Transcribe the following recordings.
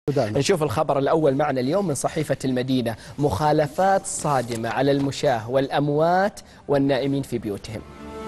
نشوف الخبر الأول معنا اليوم من صحيفة المدينة. مخالفات صادمة على المشاة والأموات والنائمين في بيوتهم.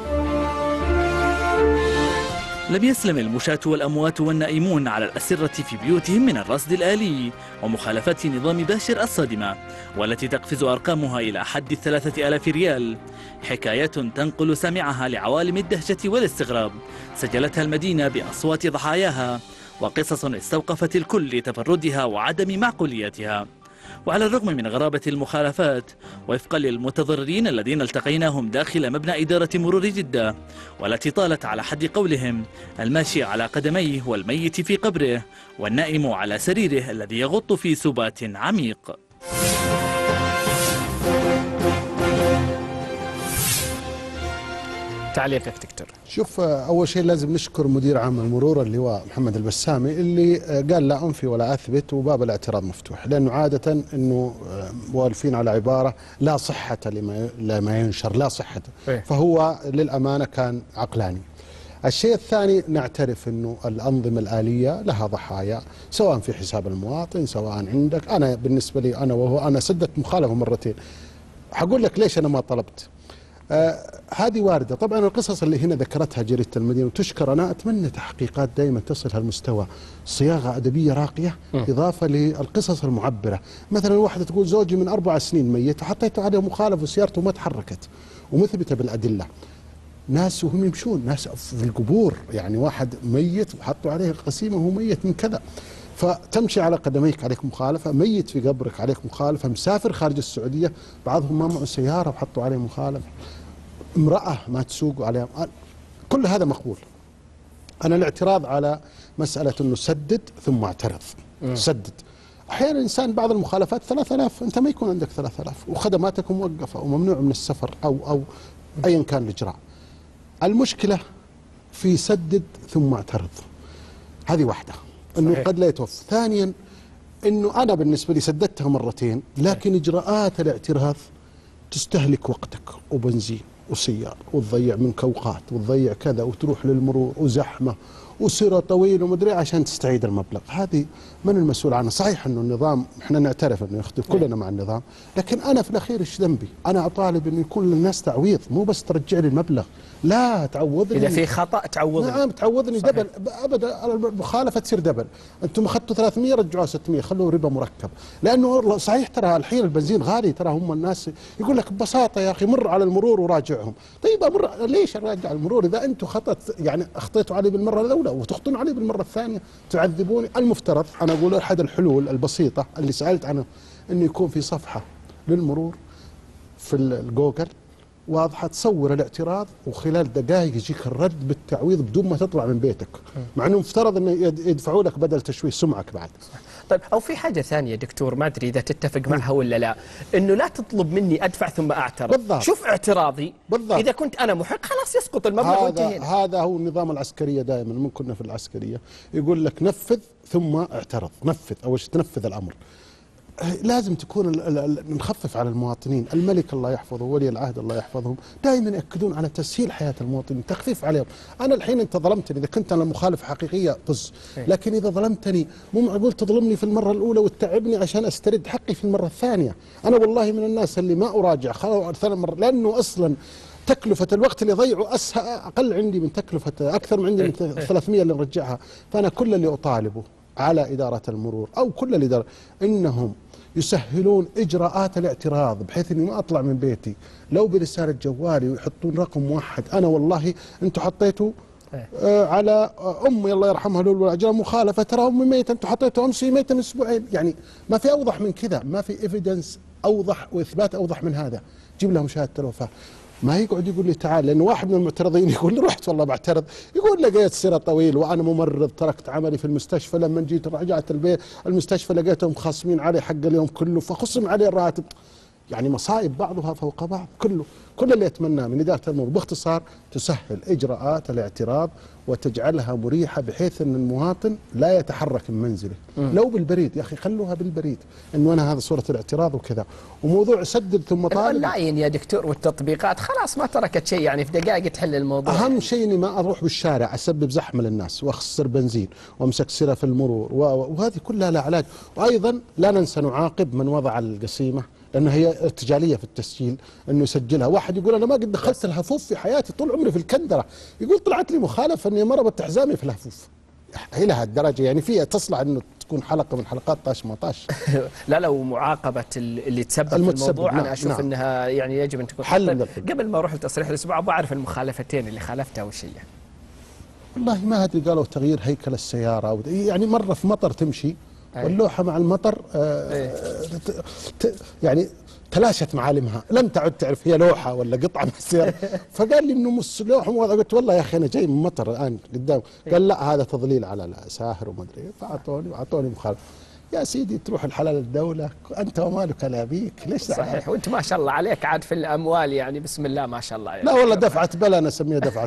لم يسلم المشاة والأموات والنائمون على الأسرة في بيوتهم من الرصد الآلي ومخالفات نظام باشر الصادمة، والتي تقفز أرقامها إلى حد 3000 ريال. حكايات تنقل سمعها لعوالم الدهشة والاستغراب سجلتها المدينة بأصوات ضحاياها، وقصص استوقفت الكل لتفردها وعدم معقوليتها. وعلى الرغم من غرابة المخالفات، وفقا للمتضررين الذين التقيناهم داخل مبنى إدارة مرور جدة، والتي طالت على حد قولهم الماشي على قدميه والميت في قبره والنائم على سريره الذي يغط في سبات عميق. تعليقك دكتور؟ شوف، أول شيء لازم نشكر مدير عام المرور اللي هو محمد البسامي اللي قال لا أنفي ولا أثبت وباب الاعتراض مفتوح، لأنه عادة أنه موالفين على عبارة لا صحة لما ينشر، لا صحة، فهو للأمانة كان عقلاني. الشيء الثاني، نعترف أنه الأنظمة الآلية لها ضحايا، سواء في حساب المواطن سواء عندك. أنا بالنسبة لي أنا سددت مخالفة مرتين. حقول لك ليش أنا ما طلبت. هذه واردة طبعا. القصص اللي هنا ذكرتها جريدة المدينة وتشكر، أنا أتمنى تحقيقات دائما تصل هالمستوى، صياغة أدبية راقية إضافة للقصص المعبرة. مثلا واحدة تقول زوجي من 4 سنين ميت وحطيته عليه مخالفة وسيارته ما تحركت ومثبتة بالأدلة. ناس وهم يمشون، ناس في القبور، يعني واحد ميت وحطوا عليه القسيمة وهو ميت من كذا، فتمشي على قدميك عليك مخالفة، ميت في قبرك عليك مخالفة، مسافر خارج السعودية بعضهم ما معه سيارة وحطوا عليه مخالفة، امرأة ما تسوق عليها، كل هذا مقبول. أنا الاعتراض على مسألة أنه سدد ثم اعترض. سدد أحيانا الإنسان بعض المخالفات 3000، أنت ما يكون عندك 3000 وخدماتك موقفة وممنوع من السفر أو أيا كان الإجراء. المشكلة في سدد ثم اعترض، هذه واحدة، أنه صحيح. قد لا يتوفى. ثانيا أنه أنا بالنسبة لي سددتها مرتين، لكن إجراءات الاعتراض تستهلك وقتك وبنزين وسيارة وتضيع منك أوقات وتضيع كذا وتروح للمرور وزحمة وسيرة طويل ومدري عشان تستعيد المبلغ. هذه من المسؤول عنها؟ صحيح أنه النظام احنا نعترف أنه يختلف كلنا مع النظام، لكن أنا في الأخير إيش ذنبي؟ أنا أطالب أن يكون للناس تعويض، مو بس ترجع لي المبلغ. لا تعوضني إذا في خطأ تعوضني. نعم تعوضني دبل. أبدا المخالفة تصير دبل. أنتم أخذتوا 300 رجعوها 600، خلوه ربا مركب. لأنه صحيح ترى الحين البنزين غالي، ترى هم الناس يقول لك ببساطة يا أخي مر على المرور وراجعهم. طيب أمر ليش أراجع المرور إذا أنتم أخطيتوا علي بالمرة الأولى وتخطون علي بالمرة الثانية تعذبوني؟ المفترض أنا أقول أحد الحلول البسيطة اللي سألت عنه أنه يكون في صفحة للمرور في الجوجل واضحة تصور الاعتراض وخلال دقائق يجيك الرد بالتعويض بدون ما تطلع من بيتك، مع انه مفترض انه يدفعوا لك بدل تشويه سمعك بعد. طيب، او في حاجه ثانيه دكتور، ما ادري اذا تتفق معها ولا لا، انه لا تطلب مني ادفع ثم اعترض. بالضبط. شوف اعتراضي بالضبط. اذا كنت انا محق خلاص يسقط المبلغ وانتهينا. هذا هو النظام العسكريه دائما، من كنا في العسكريه يقول لك نفذ ثم اعترض، نفذ اول شيء تنفذ الامر. لازم تكون نخفف على المواطنين. الملك الله يحفظه وولي العهد الله يحفظهم دائما يأكدون على تسهيل حياة المواطنين، تخفيف عليهم. أنا الحين أنت ظلمتني، إذا كنت أنا مخالف حقيقية طز، لكن إذا ظلمتني مو معقول تظلمني في المرة الأولى وتتعبني عشان أسترد حقي في المرة الثانية. أنا والله من الناس اللي ما أراجع ثلاث مرات، لأنه أصلا تكلفة الوقت اللي ضيعه أقل عندي من تكلفة، أكثر من عندي من 300 اللي نرجعها. فأنا كل اللي أطالبه على إدارة المرور أو كل الإدارة إنهم يسهلون إجراءات الاعتراض بحيث إني ما أطلع من بيتي لو برسالة جوالي ويحطون رقم موحد. أنا والله أنتم حطيتوا على أمي الله يرحمها لولو العجلة مخالفة، ترى أمي ميتة، أنتم حطيتوا أمسي ميتة من أسبوعين. يعني ما في أوضح من كذا، ما في إيفيدنس أوضح وإثبات أوضح من هذا. جيب لهم شهادة الوفاة. ما يقعد يقول لي تعال، لأن واحد من المعترضين يقول لي رحت والله بعترض، يقول لقيت سيرة طويل وأنا ممرض تركت عملي في المستشفى، لما جيت رجعت البيت المستشفى لقيتهم خاصمين علي حق اليوم كله فخصم علي الراتب. يعني مصائب بعضها فوق بعض. كل اللي يتمناه من إدارة المرور باختصار تسهل إجراءات الاعتراض وتجعلها مريحة بحيث أن المواطن لا يتحرك من منزله. لو بالبريد يا أخي خلوها بالبريد أنه أنا هذا صورة الاعتراض وكذا. وموضوع سدد ثم طالب الأونلاين يا دكتور والتطبيقات خلاص ما تركت شيء، يعني في دقائق تحل الموضوع. أهم شيء إني ما أروح بالشارع أسبب زحمة للناس وأخسر بنزين ومسكسرة في المرور وهذه كلها لها علاج. وأيضا لا ننسى نعاقب من وضع القسيمة، لأنه هي ارتجالية في التسجيل أنه يسجلها. واحد يقول أنا ما قد دخلت الهفوف في حياتي طول عمري في الكندرة، يقول طلعت لي مخالفة أني ما ربطت حزامي في الهفوف. هي لها الدرجة، يعني فيها تصلح أنه تكون حلقة من حلقات طاش ما طاش. لا لو معاقبة اللي تسبب في الموضوع أنا أشوف أنها يعني يجب أن تكون حل. قبل ما أروح لتصريح الأسبوع أبغى أعرف المخالفتين اللي خالفتها وش هي. والله ما أدري، قالوا تغيير هيكل السيارة يعني مرة في مطر تمشي واللوحة مع المطر يعني تلاشت معالمها، لم تعد تعرف هي لوحة ولا قطعة من السيارة. فقال لي انه لوحة موضع. قلت والله يا اخي انا جاي من مطر الان قدام. قال لا هذا تضليل على الساهر وما ادري. فاعطوني مخالفة. يا سيدي تروح الحلال الدولة انت ومالك لا بيك، ليش صحيح. وانت ما شاء الله عليك عاد في الاموال يعني بسم الله ما شاء الله يعني. لا والله دفعة بلا، انا اسميها دفعة